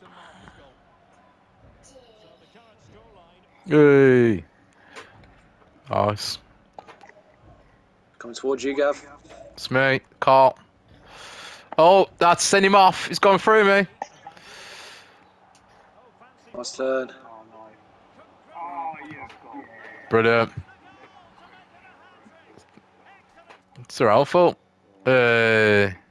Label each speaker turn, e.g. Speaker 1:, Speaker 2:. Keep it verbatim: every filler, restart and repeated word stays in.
Speaker 1: Hey. Nice.
Speaker 2: Coming towards you, Gav.
Speaker 1: It's me, Carl. Oh, that's sent him off. He's gone through me.
Speaker 2: Nice turn.
Speaker 1: Brilliant. It's their fault. Hey.